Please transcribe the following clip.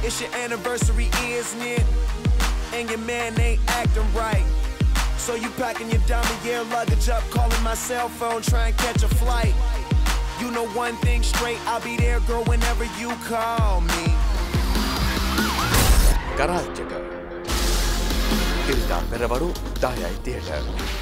It's your anniversary, isn't it? And your man ain't acting right. So you packing your dummy gear luggage up, calling my cell phone, trying to catch a flight. You know one thing straight, I'll be there, girl, whenever you call me. Garage එක. ඉරිදා පෙරවරු 10:30ට